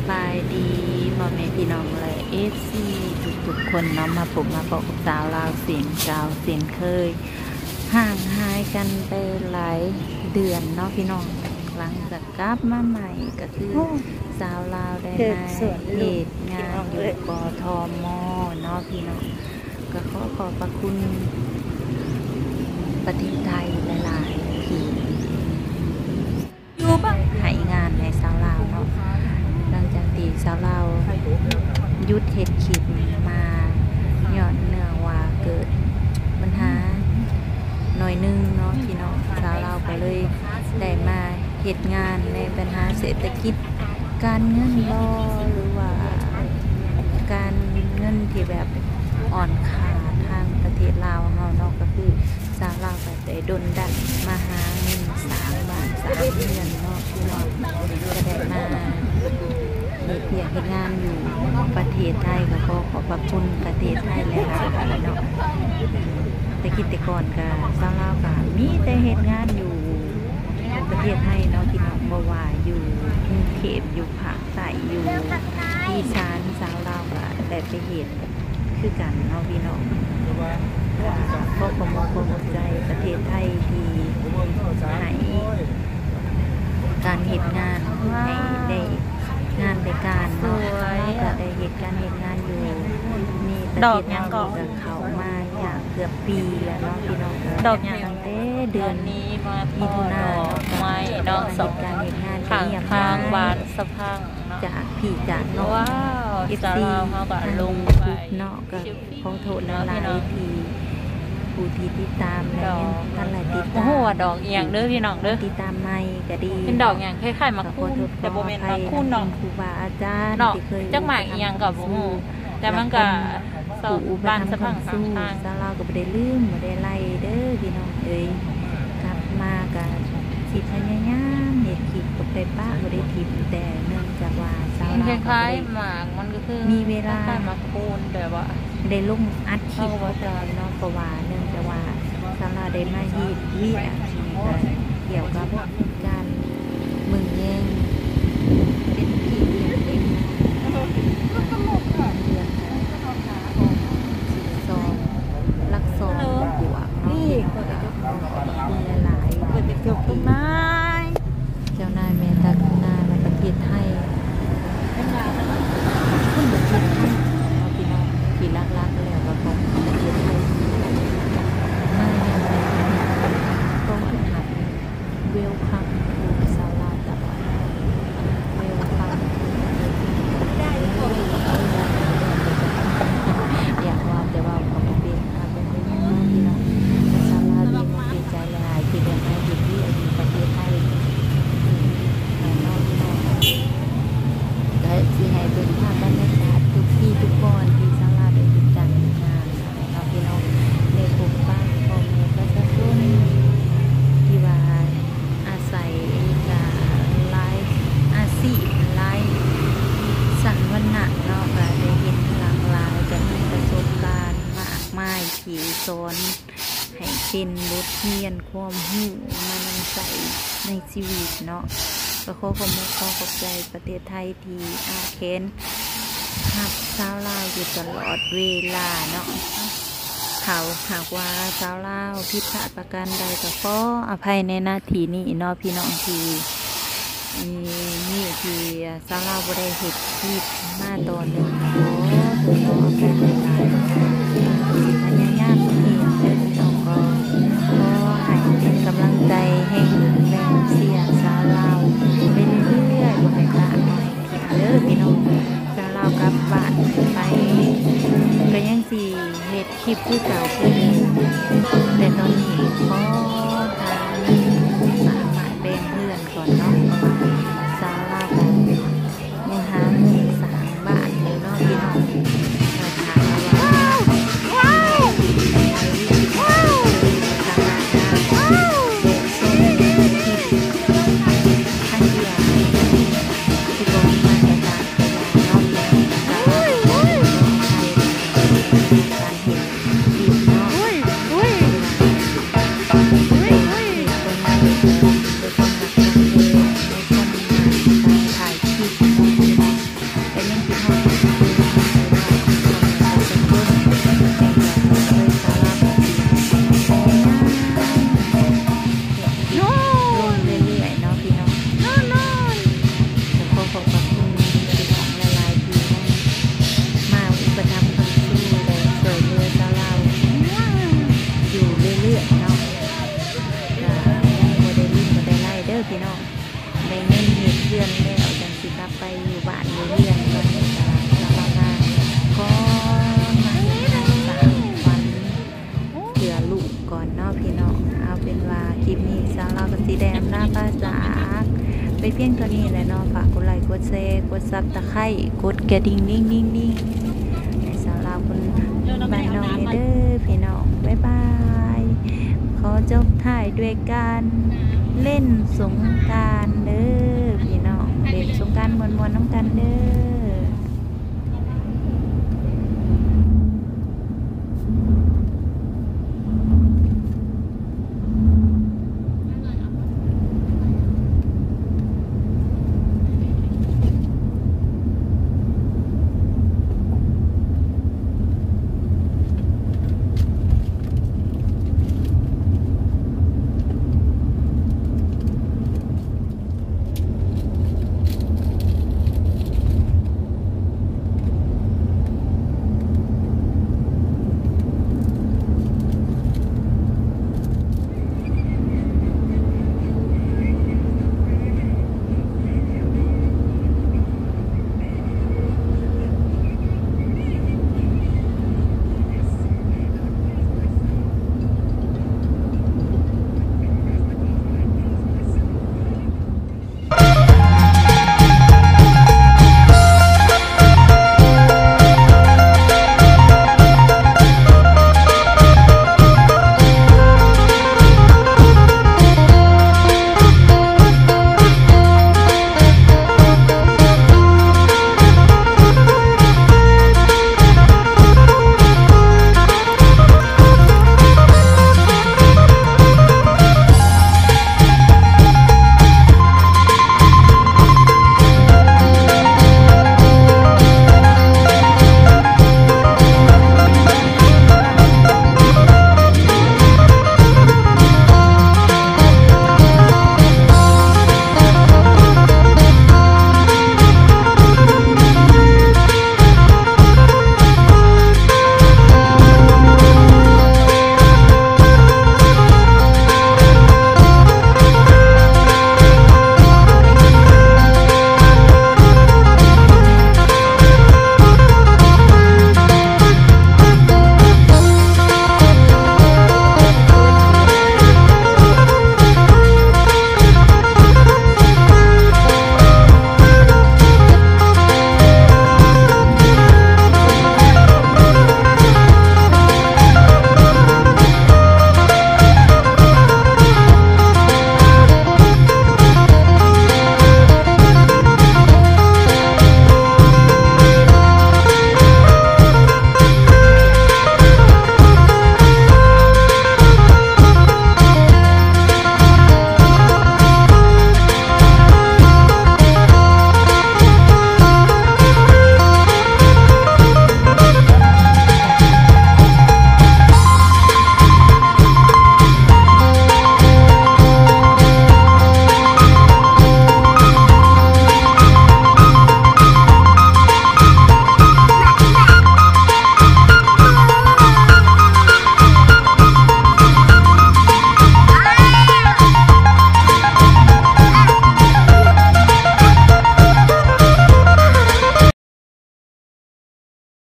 บายดีพ่อแม่พี่น้องและFC ทุกคนเนาะมาพบมาบอกกับสาวลาวเสียงเก่าเสียงเคยห่างหายกันไปหลายเดือนเนาะพี่น้องหลังจากกลับมาใหม่ก็คือสาวลาวได้มาเหตุงานอยู่กทมเนาะพี่น้องก็ขอบพระคุณประเทศไทยหลายๆที่ให้งานในสาวลาวเนาะหลังจากที่สาวลาวหยุดเฮ็ดคลิปมาย้อนเนื่องว่าเกิดปัญหาหน่อยนึงเนาะพี่น้องสาวลาวก็เลยได้มาเฮ็ดงานในปัญหาเศรษฐกิจการเงินบ่หรือว่าการเงินที่แบบอ่อนค่าทางประเทศลาวเฮาเนาะก็คือสาวลาวก็ได้ดลดันมาหาเงิน3 บาท3 เดือนเนาะพี่น้องก็ได้มาเฮ็ดเวียกเฮ็ดงานอยู่ประเทศไทยก็ขอขอบพระคุณประเทศไทยหลายๆเนาะแต่คิดแต่ก่อนก็สาวลาวก็มีแต่เฮ็ดงานอยู่ประเทศไทยเนาะพี่น้องบ่ว่าอยู่กรุงเทพอยู่ภาคใต้อยู่อีสานสาวลาวก็ได้ไปเฮ็ดคือกันเนาะพี่น้องขอความขอบใจประเทศไทยที่ให้การเฮ็ดงานให้ได้งานได้การเนาะก็ได้เฮ็ดการเฮ็ดงานอยู่นี่ประเทศไทยก็เข้ามาอย่างเกือบปีแล้วเนาะพี่น้องดอกอย่างตั้งแต่เดือนนี้มามิถุนายนไม้ดอกสองการเฮ็ดงานข้างทางบานสะพังจากพี่จากน้องว้าว FC เขาก็ลงไปเนาะก็ขอโทษหลายๆที่ผู้ที่ติดตามแล้วท่านหลายติดตามโอ้โหดอกอย่างเด้อพี่น้องเด้อติดตามใหม่ก็ดีเป็นดอกอย่างคล้ายๆมะคุนแต่โบเมนมะคุนเนาะครูบาอาจารย์เนาะที่เคยจักหมากอีหยังกับโอ้โหแต่มันก็สองบานสะพังข้างทางสาวเราก็บ่ได้ลืมบ่ได้ไล่เด้อพี่น้องเอ้ยกลับมาก็สิพยายามเฮ็ดคลิปบ่ได้ป้าบ่ได้ทิมแต่เนื่องจากว่าสาวมันเราคก็ล้ายบ่ได้ๆหมากมันก็คือมีเวลาคล้ายๆมะคุนแต่ว่าได้ลงอัดคลิปบ่ได้เนาะเพราะว่าเนื่องจากว่าสาวเราได้มาเฮ็ดเวียกที่ก็เกี่ยวกับการมึงแย่งเป็นที่เลี้ยงเองเดือนซองลักซองบวกเนาะพี่น้องก็มีหลายๆที่เจ้านายเมตตาในประเทศไทยคนประเทศไทยเนาะพี่น้องที่รักๆแล้วก็ของประเทศไทยมาอย่างไรก็หัดเวลคัมทูสาวลาวตลอดเวลคัมอยากว่าแต่ว่าของประเทศทำเป็นยังไงพี่น้องสาวลาวดีมันดีใจหลายที่ได้มาเห็นที่อยู่ประเทศไทยน้องพี่น้องก็สิให้เป็นภาพบรรยากาศทุกที่ทุกคนที่สาวลาวได้ติดตามงานน้องพี่น้องในกลุ่มบ้านพ่อแม่ประชาชนที่ว่าอาศัยกับไลฟ์อาชีพไลฟ์สันวันหนักเนาะก็ได้เห็นหลากหลายจะมีประสบการณ์มากมายที่สอนให้เป็นบทเรียนความรู้มานำใส่ในชีวิตเนาะก็ขอขอบใจประเทศไทยที่อาเคนหักสาวลาวอยู่ตลอดเวลาเนาะเขาหากว่าสาวลาวผิดพลาดประการใดก็ขออภัยในหน้าที่นี้เนาะพี่น้องที่นี่ที่สาวลาวบ่ได้เฮ็ดคลิปมาตอนหนึ่งขออภัยหลายๆพยายามเองเด้อพี่น้องก็ขอให้เป็นกำลังใจให้แรงเสียสาวลาวไปเรื่อยๆบ่ให้พลาดบ่ให้ผิดเด้อพี่น้องสาวลาวกลับบ้านไปก็ยังสิเฮ็ดคลิปคือเก่าคือเดิมแต่ตอนนี้ขอทางสามารถแบ่งเพื่อนก่อนเนาะสาวลาวก็ยังหาเงินสร้างบ้านอยู่เนาะพี่น้องเราถามว่าการเห็นคลิปเนาะอยู่บ้านอยู่เรือนตอนนี้ก็สาวเรามาก็มาเฮ็ดให้สามวันเผื่อลูกก่อนเนาะพี่น้องเอาเป็นว่าคลิปนี้สาวเราก็สิได้อำลาพาจากไปเพียงตัวนี้แหละเนาะฝากกดไลค์กดแชร์กดซับตะไคร้กดกระดิ่งนิ่งๆให้สาวเราคนบายน้องเด้อพี่น้องบ๊ายบายขอจบท้ายด้วยการเล่นสงกรานต์เด้อพี่น้องเล่นสงกรานต์ม่วนๆน้ำกันเด้อ